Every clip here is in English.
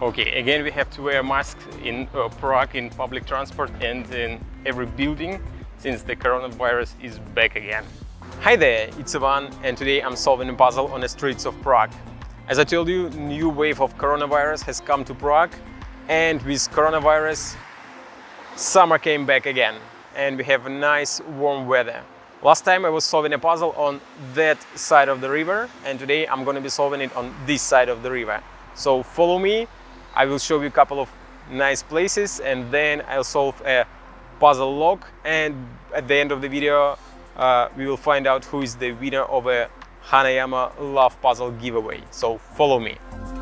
Okay, again we have to wear masks in Prague in public transport and in every building since the coronavirus is back again. Hi there, it's Ivan and today I'm solving a puzzle on the streets of Prague. As I told you, new wave of coronavirus has come to Prague, and with coronavirus summer came back again and we have nice warm weather. Last time I was solving a puzzle on that side of the river, and today I'm going to be solving it on this side of the river. So follow me. I will show you a couple of nice places and then I'll solve a puzzle log, and at the end of the video we will find out who is the winner of a Hanayama Love Puzzle giveaway. So follow me.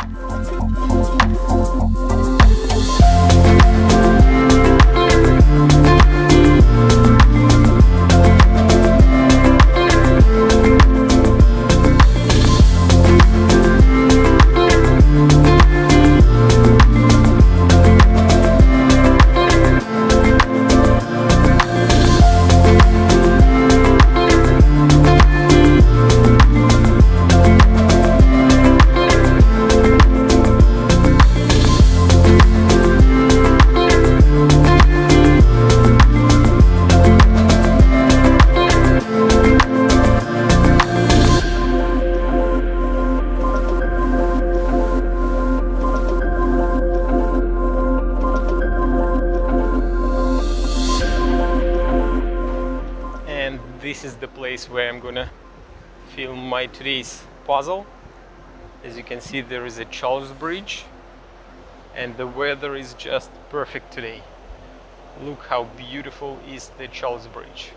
This is the place where I'm gonna film my today's puzzle. As you can see, there is a Charles Bridge and the weather is just perfect today. Look how beautiful is the Charles Bridge.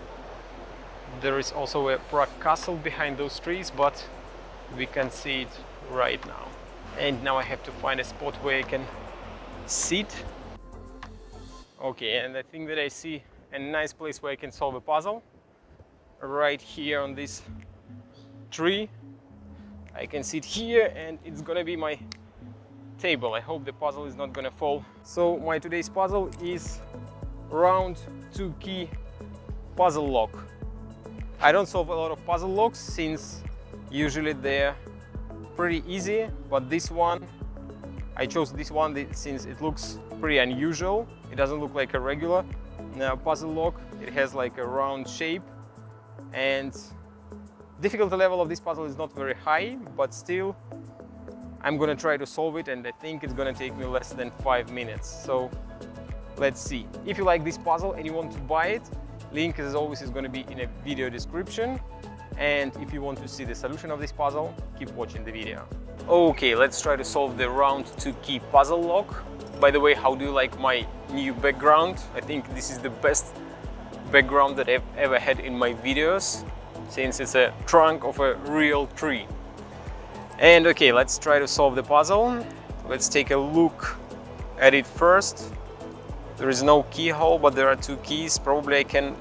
There is also a Prague castle behind those trees, but we can see it right now. And now I have to find a spot where I can sit. Okay, and I think that I see a nice place where I can solve a puzzle. Right here on this tree. I can sit here and it's gonna be my table. I hope the puzzle is not gonna fall. So my today's puzzle is round 2 key puzzle lock. I don't solve a lot of puzzle locks since usually they're pretty easy, but this one, I chose this one since it looks pretty unusual. It doesn't look like a regular puzzle lock. It has like a round shape, and difficulty level of this puzzle is not very high, but still I'm gonna try to solve it, and I think it's gonna take me less than 5 minutes. So let's see. If you like this puzzle and you want to buy it, link as always is going to be in a video description, and if you want to see the solution of this puzzle, keep watching the video. Okay, let's try to solve the round 2 key puzzle lock. By the way, how do you like my new background? I think this is the best background that I've ever had in my videos, since it's a trunk of a real tree. And okay, let's try to solve the puzzle. Let's take a look at it first. There is no keyhole, but there are 2 keys. Probably I can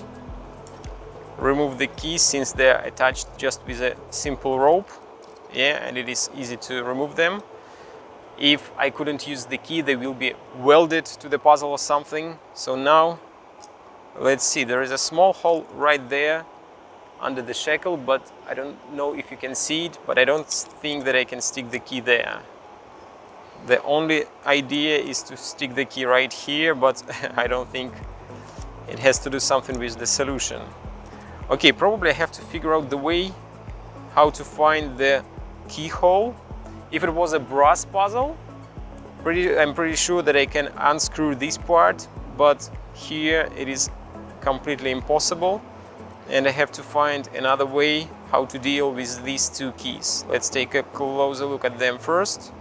remove the keys since they are attached just with a simple rope. Yeah, and it is easy to remove them. If I couldn't use the key, they will be welded to the puzzle or something. So now let's see, there is a small hole right there under the shackle, but I don't know if you can see it, but I don't think that I can stick the key there. The only idea is to stick the key right here, but I don't think it has to do something with the solution. Okay, probably I have to figure out the way how to find the keyhole. If it was a brass puzzle, I'm pretty sure that I can unscrew this part, but here it is completely impossible, and I have to find another way how to deal with these 2 keys. Let's take a closer look at them first.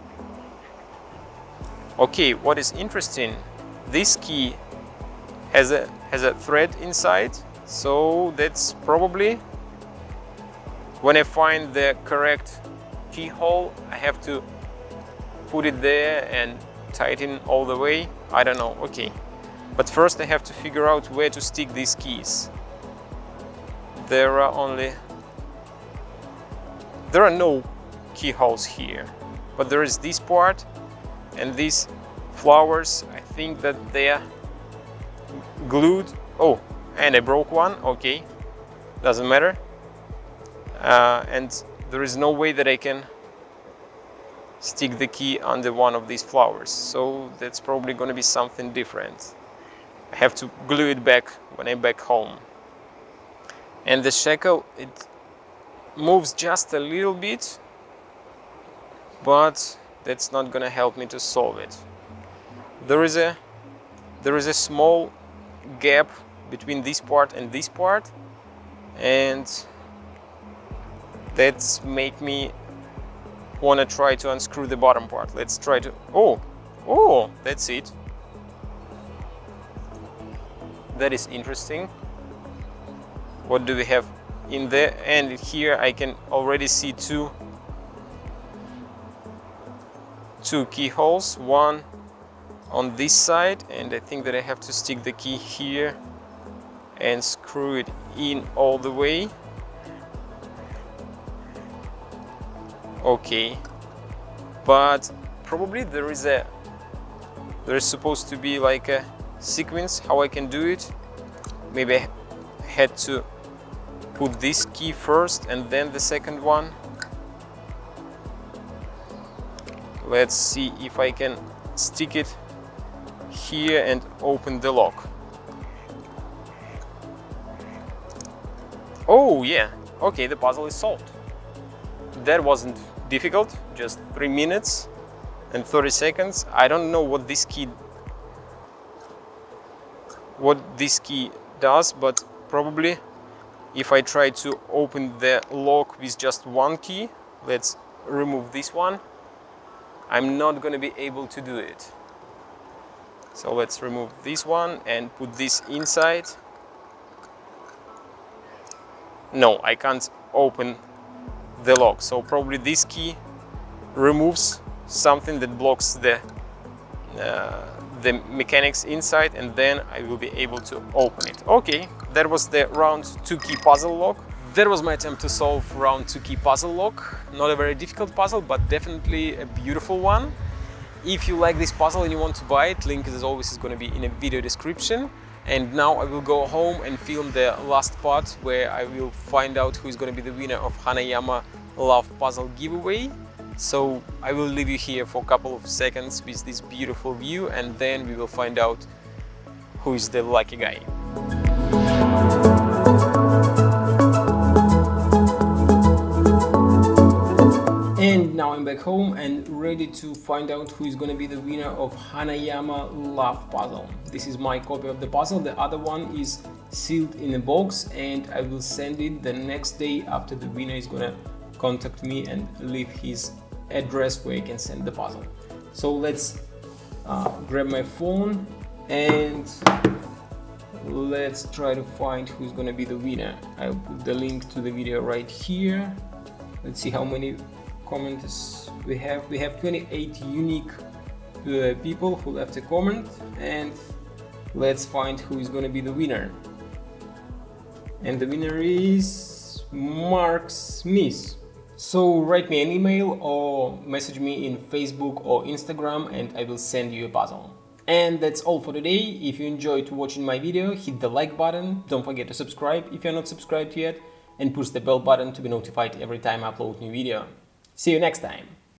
Okay, what is interesting, this key has a thread inside, so that's probably when I find the correct keyhole, I have to put it there and tighten all the way. I don't know. Okay, but first I have to figure out where to stick these keys. There are no keyholes here, but there is this part and these flowers. I think that they're glued. Oh, and I broke one. Okay, doesn't matter. And there is no way that I can stick the key under one of these flowers. So that's probably going to be something different. I have to glue it back when I'm back home. And the shackle, it moves just a little bit, but that's not going to help me to solve it. There is a small gap between this part and this part, and that's make me want to try to unscrew the bottom part. Let's try to, oh, that's it. That is interesting. What do we have in there? And here I can already see two keyholes, one on this side, and I think that I have to stick the key here and screw it in all the way. Okay, but probably there is supposed to be like a sequence how I can do it. Maybe I had to put this key first and then the second one. Let's see if I can stick it here and open the lock. Oh yeah, okay, the puzzle is solved. That wasn't difficult, just 3 minutes and 30 seconds. I don't know what this key does, but probably if I try to open the lock with just one key, let's remove this one, I'm not going to be able to do it. So let's remove this one and put this inside. No, I can't open the lock, so probably this key removes something that blocks the mechanics inside, and then I will be able to open it. Okay, that was the round 2 key puzzle lock. That was my attempt to solve round 2 key puzzle lock. Not a very difficult puzzle, but definitely a beautiful one. If you like this puzzle and you want to buy it, link as always is going to be in a video description. And now I will go home and film the last part where I will find out who is going to be the winner of Hanayama Love Puzzle giveaway. So I will leave you here for a couple of seconds with this beautiful view, and then we will find out who is the lucky guy. And now I'm back home and ready to find out who is going to be the winner of Hanayama Love Puzzle. This is my copy of the puzzle. The other one is sealed in a box, and I will send it the next day after the winner is going to contact me and leave his address where I can send the puzzle. So let's grab my phone and let's try to find who's going to be the winner. I'll put the link to the video right here. Let's see how many comments we have. We have 28 unique people who left a comment, and let's find who is going to be the winner. And the winner is Mark Smith. So write me an email or message me in Facebook or Instagram and I will send you a puzzle. And that's all for today. If you enjoyed watching my video, hit the like button, don't forget to subscribe if you're not subscribed yet, and push the bell button to be notified every time I upload new video. See you next time!